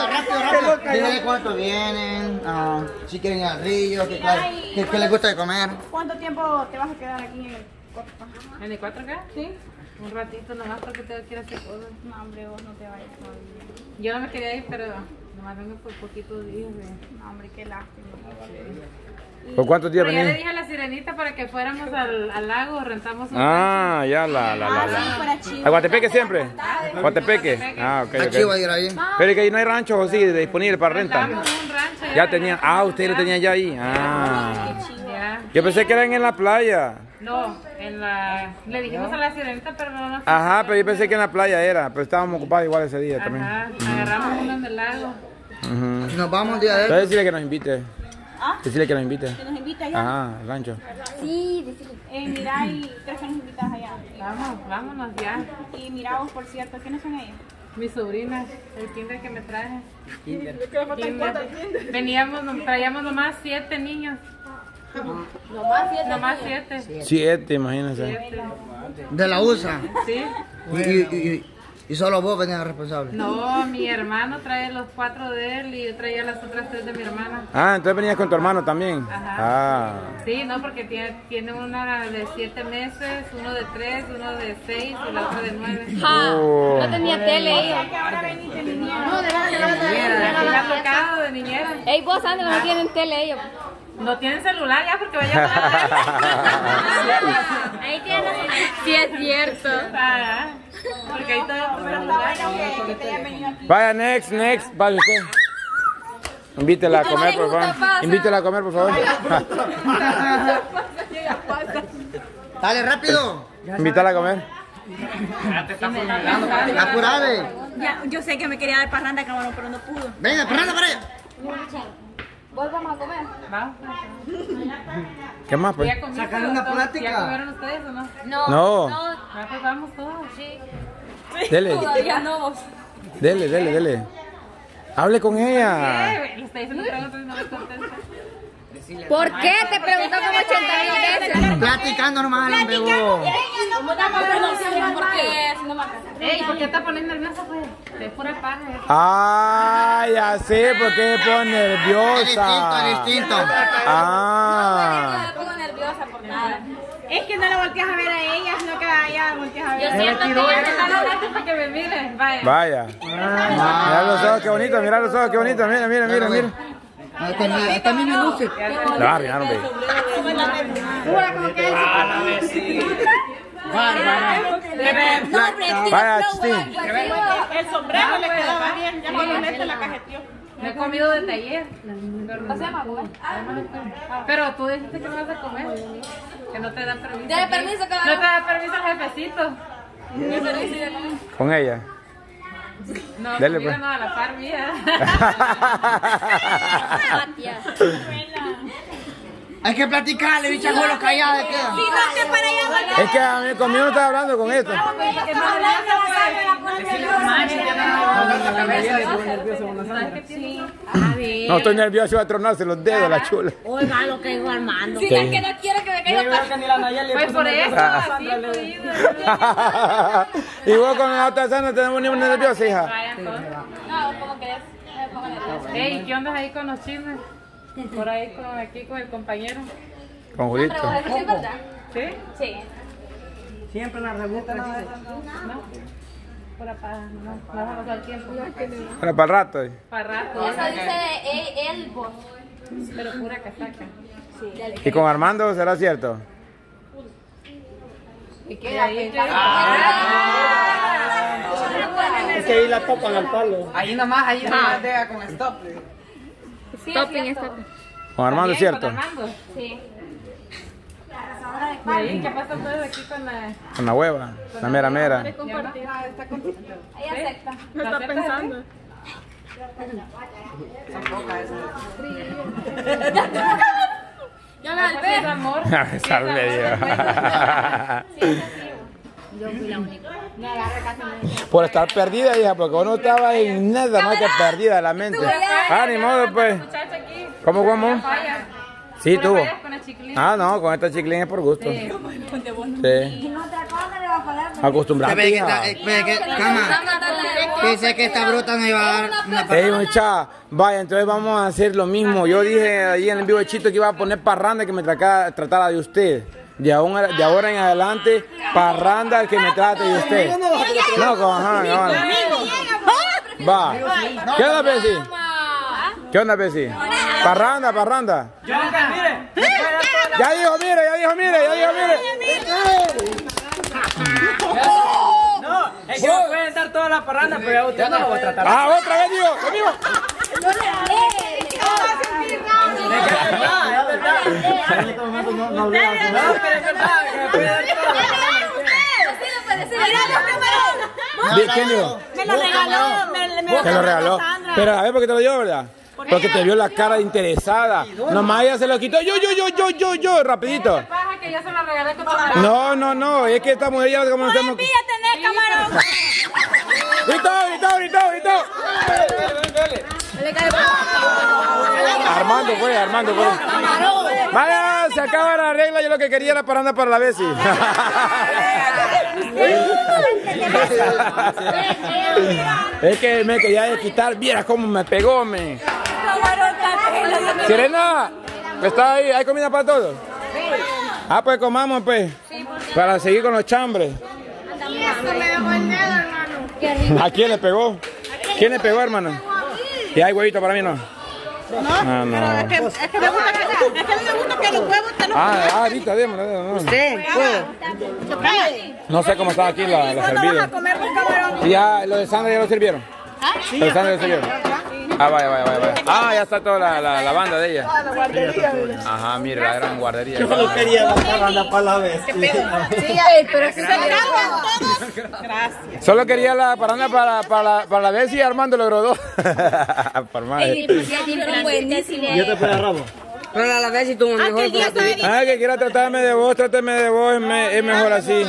rápido. Dígale cuánto vienen, si quieren ir al río, qué les gusta de comer. ¿Cuánto tiempo te vas a quedar aquí en el 4? ¿En el 4K? Sí. Un ratito nomás porque tengo que ir a hacer cosas. No, hombre, vos no te vayas todavía. Yo no me quería ir, pero nomás vengo por poquitos días. No, hombre, qué lástima. ¿Por cuántos días Pero ya le venís? dije a la sirenita para que fuéramos al lago, rentamos un Ya ¿A Guatepeque siempre? ¿Guatepeque? Ah, ok, Aquí voy a ok. ir ahí. Pero que ahí no hay ranchos así disponibles para renta. rentamos un rancho. Ya tenían, ustedes lo tenían ya ahí. Ya. Yo pensé que eran en la playa. No, le dijimos a la sirenita, pero no nos... Ajá, pero yo pensé que en la playa era, pero estábamos ocupados igual ese día también. Ajá, agarramos uno en el lago. Ujú. Nos vamos un día de Entonces esto. decirle que nos invite. Decirle que nos invite. ¿Que nos invita allá? Ajá, al rancho. Sí, mira, y ¿crees que nos invitas allá? Vámonos ya. Y mira vos, por cierto, ¿quiénes son ellos? Mi sobrina, el kinder que me traje. Kinder. Traíamos nomás 7 niños. Nomás 7. 7, imagínense. 7. De la USA. Sí. Y solo vos venías responsable. No, mi hermano trae los 4 de él y yo traía las otras 3 de mi hermana. Entonces venías con tu hermano también. Ajá. Sí, no, porque tiene una de 7 meses, uno de 3, uno de 6 y la otra de 9. No tenía tele ella. Que ahora venís de niñera. No, de verdad. Me ha tocado de niñera. Ey, vos, Andrés, no tienen tele ellos. No tienen celular ya porque vaya a Ahí tienen. Sí, es cierto. Porque ahí todo por celular. Que te hayan venido aquí. Vaya, next, vaya usted. Invítela a comer, por favor. Invítela a comer, por favor. Dale, rápido. Invítala a comer. Apurale. Ya, yo sé que me quería dar parranda, cabrón, pero no pudo. Venga, parranda para allá. ¿Vos vamos a comer? Vamos. ¿Qué más, pues? ¿Ya comiste Sácale una todos? plática. ¿Ya comieron ustedes o no? No. Pues vamos todos. Sí. Dele, Todavía no vos. dele. Hable con ella. Le está diciendo preguntas y no me contesta. ¿Por qué? Te preguntó como 80.000 veces. Platicando normal, hombre, vos. Ey, ¿por qué te pones nerviosa, pues? Es pura paja. Ya sé por qué me pone nerviosa. Es distinto. No me pongo nerviosa por nada. Es que no la volteas a ver a ella, sino que a ella la volteas a ver. Yo siento que ella Están hablando para que me miren. Vaya. Vaya. Mira los ojos, qué bonito, mira los ojos, qué bonito. Mira. Esta a mí me luce. La va a arruinar, hombre. Vaya, Chistín. El sombrero le quedaba bien, ya con los lentes la cajeteó. No he comido desde ayer. comer. Pero tú dijiste que no vas a comer. Que no te dan permiso. Dale permiso, No te da permiso el jefecito. Con ella. No, Dale, conmigo pues. no, a la par mía. Hay que platicarle, bicha, lo callada de queda. Es que a mí conmigo no estaba hablando con esto. No, estoy nervioso, voy a tronarse los dedos, la chula. Oiga, lo que dijo Armando. Sí. Si es que no quiero que me caiga para... Pues por eso, así fluido. Y vos con la otra sana tenemos ni una nerviosa, hija. Vaya, pues. No, como que me pongo nerviosa. Ey, ¿qué onda ahí con los chismes? Por ahí aquí con el compañero. Con Julito. Pero eso sí es verdad. ¿Sí? Sí. Siempre la rebusca. ¿No? Pura paja, no vamos a pasar tiempo. Para el rato. Para rato. Eso dice él, vos. Pero pura casaca. ¿Y con Armando será cierto? ¿Y qué? Ahí Es que ahí la topan al palo. Ahí nomás deja con stop. Stopping, stopping. Con Armando es cierto. ¿Con Armando? Sí. ¿Y ahí qué pasa entonces aquí con la...? Con la hueva, la mera. Ella acepta. ¿No está pensando? Yo me alpé. Amor. A ver, salve, Yo fui la única. Por estar perdida, hija, porque vos no estabas en nada más que perdida de la mente. Ni modo, pues. Muchacha aquí. ¿Cómo? Falla. Sí, tuvo. Con el chiquilín. No, con esta chiclín es por gusto. Sí. Y no otra cosa le va a Acostumbrate, hija. Pensé que esta bruta no iba a dar una parranda. Ey, muchacha, vaya, entonces vamos a hacer lo mismo. Yo dije ahí en el vivo de Chito que iba a poner parranda que me tratara de usted. De ahora en adelante, parranda el que me trate de usted. No, va. ¿Qué onda, Pesi? ¿Qué onda, Pesi? Parranda. Ya dijo, mire. No, es que me pueden dar toda la parranda, pero a usted no lo voy a tratar. Ah, otra vez digo, lo mismo. Es verdad. No, pero es verdad que me puede dar toda la parranda. ¿Quién dijo? Me lo regaló. Te lo regaló. Pero a ver, ¿por qué te lo dio, verdad? Porque te vio la cara de interesada. Nomás ella se lo quitó. Yo, rapidito. ¿Qué pasa que yo se lo regalé como la... No. Es que esta mujer ya como nos hemos... tener camarón. Gritó. Armando fue. Vaya, se acaba la regla. Yo lo que quería era parranda para la Bessie. Es que me quería quitar. Vieras cómo me pegó, me. Sirena, ¿está ahí? ¿Hay comida para todos? Ah, pues comamos, pues. Para seguir con los chambres. ¿A quién le pegó? ¿Quién le pegó, hermano? ¿Y hay huevito para mí, no? No. Es que me gusta que los huevos te los ahorita, démoslo. ¿Usted? No sé cómo está aquí la servida. Ya, lo de Sandra ya lo sirvieron. Lo de Sandra ya lo sirvieron. Vaya. Ya está toda la banda de ella. Ajá, mire, la gran guardería. Yo solo quería la parranda para la vez. pero si se cargan todos. Gracias. Solo quería la parranda para la vez y Armando logró dos. Por madre. Yo te puedo rabo. Pero a la vez si tú mejor Que quiera tratarme de vos, tráteme de vos, es mejor así.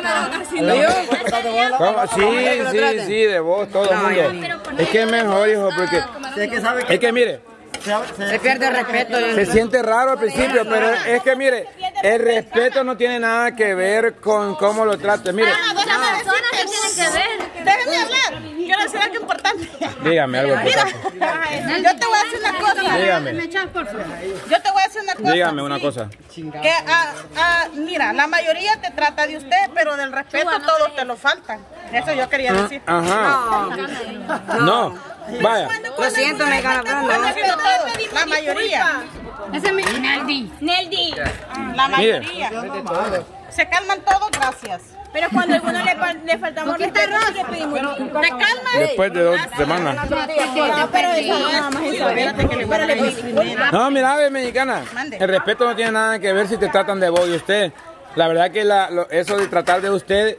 Sí, de vos, todo el mundo. Es que es mejor, hijo, porque... Es que mire... Se pierde el respeto. Se siente raro al principio, pero es que mire, el respeto no tiene nada que ver con cómo lo trate. Mire. Las personas que tienen que ver. Déjenme hablar. Quiero decir algo importante. Dígame algo. Mira, yo te voy a decir una cosa. Dígame. Yo te voy a decir una cosa. Dígame una cosa. Que, mira, la mayoría te trata de usted, pero del respeto todos te lo faltan. Eso yo quería decir. Ajá. No. Vaya. Lo siento, me gana la mayoría. Ese es mi Neldi. La mayoría. Se calman todos, gracias. Pero cuando a alguno le faltamos respeto, le pedimos disculpas. ¿Te calmas? Después de 2 semanas. No, pero eso nada más eso. Pero le pedimos disculpas. No, mira, ave mexicana. El respeto no tiene nada que ver si te tratan de vos y usted. La verdad que eso de tratar de usted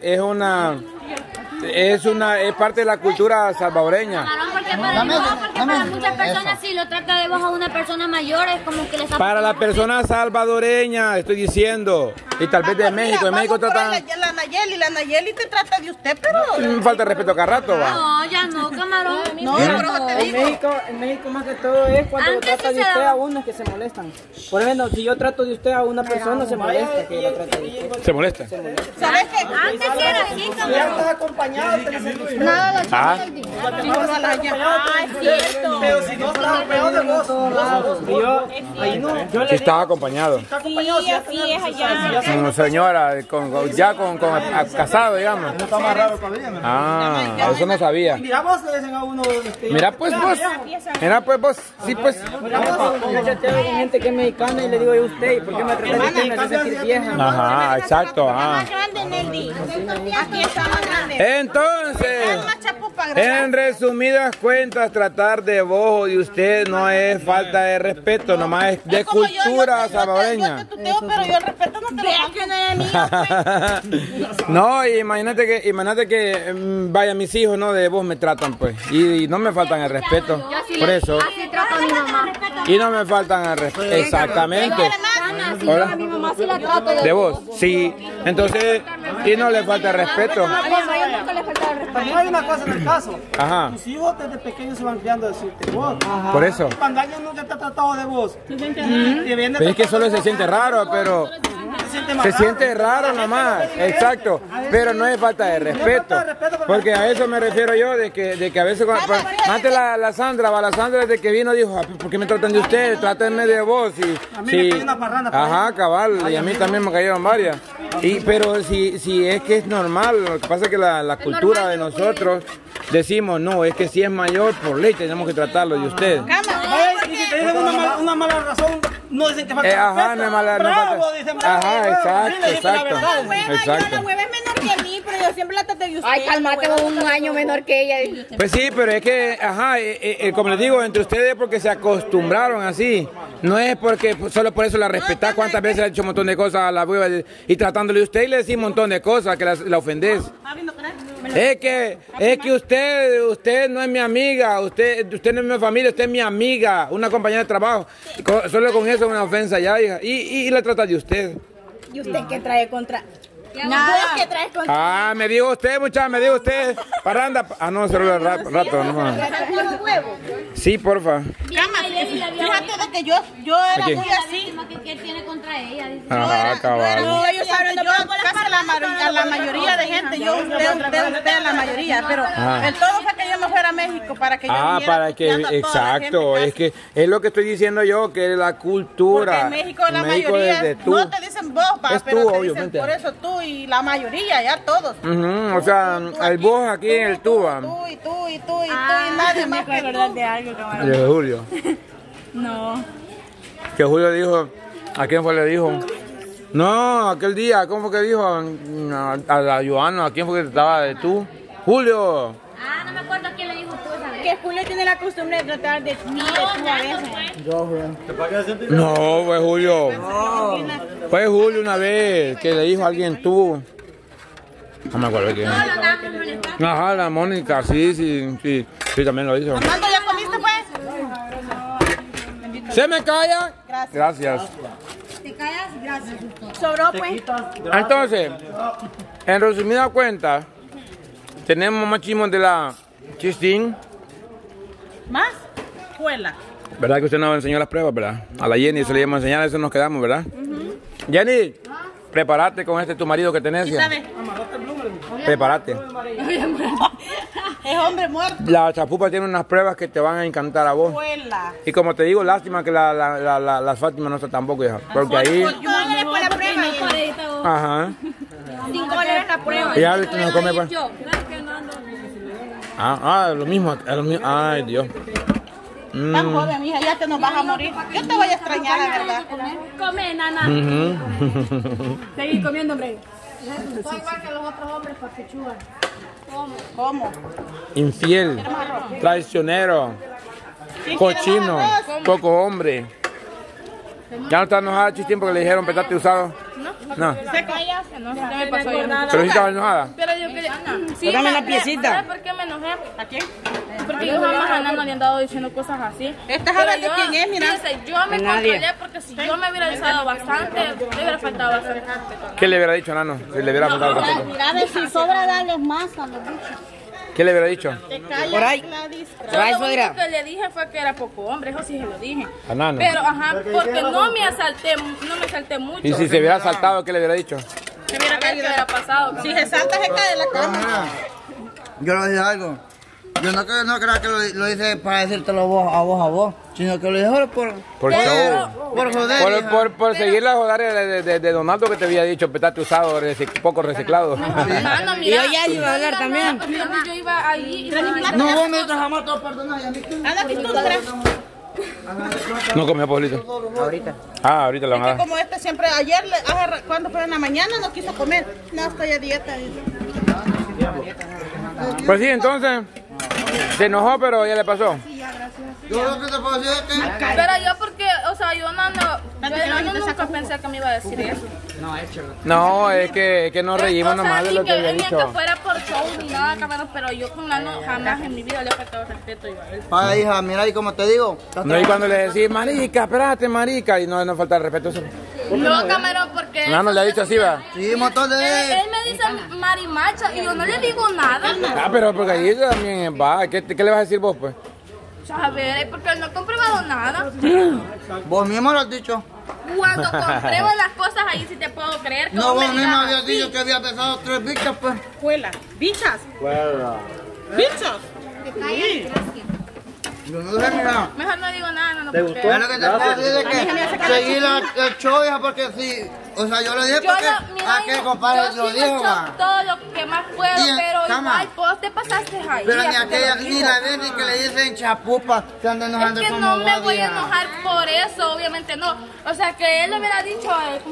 es parte de la cultura salvadoreña. Porque para muchas personas si lo trata de vos a una persona mayor es como que les... Para la persona salvadoreña, estoy diciendo. Y tal vez de México. En México tratan... La Nayeli te trata de usted, pero... Falta respeto cada rato, va. No, ya no, camarón. No, pero te digo. En México más que todo es cuando lo trata de usted a uno que se molestan. Por ejemplo, si yo trato de usted a una persona, se molesta que yo lo trate de usted. ¿Se molesta? ¿Sabes qué? Antes era así, Ya estás acompañado, te dicen nada, pero si no estás peor de vos. Yo, ahí no. Sí estaba acompañado. Sí, así es allá. Como señora, ya con casado, digamos. No está más raro todavía, ¿no? Ah, eso no sabía. Mira, vos le dicen a uno. Mira pues vos, sí pues. Yo chateo con gente que es mexicana y le digo yo usted, ¿por qué me trata de usted? Me hace sentir vieja. Ajá, exacto, Más grande, Nelly. Aquí está más grande. Entonces, Más chapupa, gracias. en resumidas cuentas, tratar de vos o de usted no es falta de respeto, nomás es de Como yo cultura te salvadoreña. tuteo, pero yo el respeto no te lo hago. Que no era mío. No, imagínate que vaya, mis hijos no de vos me tratan pues y no me faltan el respeto, por eso. Así trata a mi mamá. Y no me faltan el respeto, exactamente. Hola. A mi mamá sí la trato De vos, sí. Entonces, y no le falta el respeto. A mi mamá yo nunca le faltaba el respeto. Pero hay una cosa en el caso. Ajá, Tus hijos desde pequeños se van criando a decirte vos. por eso. Cuando alguien nunca te ha tratado de vos, te viene Pero es que solo se siente raro, pero... Se siente raro nomás, exacto, pero no es falta de respeto, porque a eso me refiero yo, de que a veces, antes la Sandra desde que vino dijo, ¿por qué me tratan de ustedes? Trátenme de vos. A mí me cayó una parranda. Ajá, cabal, y a mí también me cayeron varias. Pero si es que es normal, lo que pasa es que la cultura de nosotros decimos, no, es que si es mayor, por ley tenemos que tratarlo de usted. Y si te dicen una mala razón, no dicen que falta ajá, no es mala, bravo, dicen bravo. Ajá, exacto. La hueva es menor que a mí, pero yo siempre la traté de usted. Ay, cálmate, un año menor que ella. Pues sí, pero es que, ajá, como les digo, entre ustedes porque se acostumbraron así. No es porque solo por eso la respetás. ¿Cuántas veces le ha dicho un montón de cosas a la hueva y tratándole a usted y le decís un montón de cosas que la ofendés? Es que usted no es mi amiga, usted no es mi familia, usted es mi amiga, una compañera de trabajo. Solo con eso es una ofensa ya, hija. Y la trata de usted. ¿Y usted qué trae contra? Nada. ¿Qué traes contra? Ah, me dijo usted, muchacha, me dijo usted. Parranda. Ah, no, celular rato, no. Sí, porfa. Fíjate de que yo era muy así. ¿Qué tiene contra ella? Ajá, cabal. No, ellos saben, yo casi a la mayoría de gente, usted la mayoría, pero el todo fue que yo me fuera a México para que yo viniera para que, exacto, es que es lo que estoy diciendo yo, que es la cultura. Porque en México la mayoría, no te dicen vos, pero te dicen por eso tú y la mayoría, ya todos. O sea, el vos aquí en el tuba. Tú y nadie más que tú. de algo, camarón. De Julio. No. Que Julio dijo, ¿a quién fue le dijo? No, aquel día, ¿cómo fue que dijo? A la Joana, ¿a quién fue que estaba de tú? Julio. Ah, no me acuerdo a quién le dijo tú esa vez. Que Julio tiene la costumbre de tratar de tú a veces. No, fue Julio. Fue Julio una vez que le dijo a alguien tú. No me acuerdo de quién. Ajá, la Mónica, sí, también lo hizo. Armando, ¿ya comiste pues? ¿Se me calla? Gracias. ¿Te callas? Gracias. Sobró pues. Entonces, en resumida cuenta, tenemos machismo de la Chistín. ¿Más? Juela. ¿Verdad que usted nos enseñó las pruebas, verdad? A la Jenny se le íbamos a enseñar, eso nos quedamos, ¿verdad? Jenny, prepárate con tu marido que tenés. Prepárate. Es hombre muerto. La chapupa tiene unas pruebas que te van a encantar a vos. Juela. Y como te digo, lástima que la Fátima no está tampoco, hija. Porque ahí... $5 por la prueba. Ajá. $5 la prueba. Y ya no come pues. Lo mismo. Ay, Dios. Tan joven, mija, ya te nos vas a morir. Yo te voy a extrañar, la verdad. Come, nana. Seguir comiendo, hombre. Soy igual que los otros hombres por pechuga. ¿Cómo? Infiel, traicionero, cochino, poco hombre. ¿Ya no está enojada, Chistín, porque le dijeron petate usado? No. Se calla, no me pasó yo nada. ¿Pero sí estaba enojada? Pero yo quería... Sí, Dame la piecita. ¿Sabes por qué me enojé? ¿A quién? Porque yo jamás a Nana le han dado diciendo cosas así. ¿Estás hablando de quién es, mira? Fíjese, yo me controlé porque si yo me hubiera alzado bastante, le hubiera faltado bastante. ¿Qué le hubiera dicho, Nano? Si le hubiera faltado respeto. Mira, a ver si sobra darles más a los bichos. ¿Qué le hubiera dicho? Por ahí. Yo lo único que le dije fue que era poco hombre, eso sí se lo dije. A Nano. Pero, porque no me salté mucho. Y si se hubiera saltado, ¿qué le hubiera dicho? Se hubiera ¿Qué hubiera pasado? Si se salta, se cae de la cama. Yo le dije algo. Yo no creo que lo hice para decírtelo a vos, sino que lo dije por show. Por joder. Por seguir la joder de Donaldo que te había dicho, petate usado, poco reciclado. Nana, Y yo ya iba a hablar también. Yo iba ahí y No, vos me jamás todo perdonar. Anda, aquí tú, No comió Pablito. Ahorita. Ahorita lo van a que dar. como este siempre, ayer, cuando fue en la mañana, no quiso comer. No, estoy a dieta. Pues sí, entonces, se enojó, pero ya le pasó. Yo lo que te puedo decir es que... Pero yo porque, o sea, yo nunca pensé que me iba a decir eso. No, es que nos reímos nomás de lo que había Ni que dicho. fuera por show ni nada, cabrón, pero yo con Nano jamás en mi vida le he faltado respeto a él. Ay, hija, mira, y como te digo... No, y cuando le decís, marica, espérate, marica, y no falta el respeto eso. No, camarón, porque... Nano le ha dicho así, va. Sí, un montón de... Él me dice marimacha y yo no le digo nada. Pero porque ahí también va. ¿Qué le vas a decir vos, pues? A ver, porque él no ha comprobado nada. Vos mismo lo has dicho. Cuando compruebo las cosas, ahí sí te puedo creer. No, vos mismo habías dicho que había pesado 3 bichas, pues. Cuela. ¿Bichas? Cuela. ¿Bichos? Sí. Yo no sé, mira. Mejor no digo nada, no ¿Te porque... gustó? Es lo que te puedo decir de que seguí el show, hija, porque sí. O sea, yo le dije porque aquel compadre lo dijo, va. todo lo que más puedo, pero cama. igual vos te pasaste ahí. Pero ni aquella, ni la vez ni que le dicen chapupa, se andan enojando Es que como no me vos, voy a hija. enojar por eso, obviamente no. O sea, que él le hubiera dicho...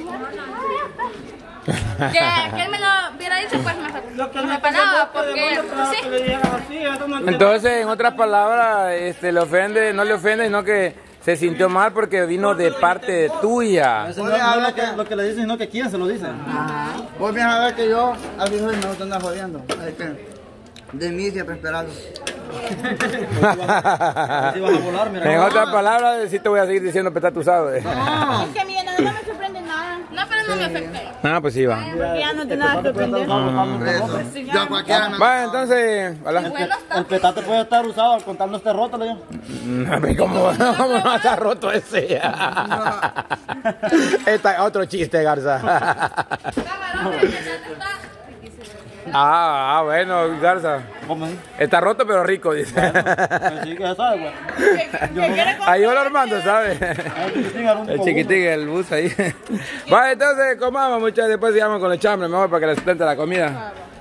que él me lo hubiera dicho, pues me reparaba, porque... Sí. Entonces, en otras palabras, le ofende, no le ofende, sino que se sintió mal porque vino de parte tuya. Eso no es lo que le dicen, sino que quién se lo dice. Vos vienes a ver que yo a mi hijo me gusta andar jodiendo. Es que de mí siempre esperando. En otras palabras, sí te voy a seguir diciendo petatuzado. Es que mira, no me sorprende nada. No, pero no me afecta. Ah, pues sí, va. Porque ya no te nada que sorprender. Yo a cualquiera me... Va, entonces, El petate puede estar usado al contar no esté roto, le digo. ¿Cómo no está roto ese? Otro chiste, Garza. Bueno, Garza. ¿Cómo es? Está roto pero rico, dice. Sí, que se sabe, güey. Ahí va Armando, ¿sabes? El chiquitín, el bus ahí. Va, entonces comamos, muchachos, después sigamos con el chambre, mejor para que les plante la comida.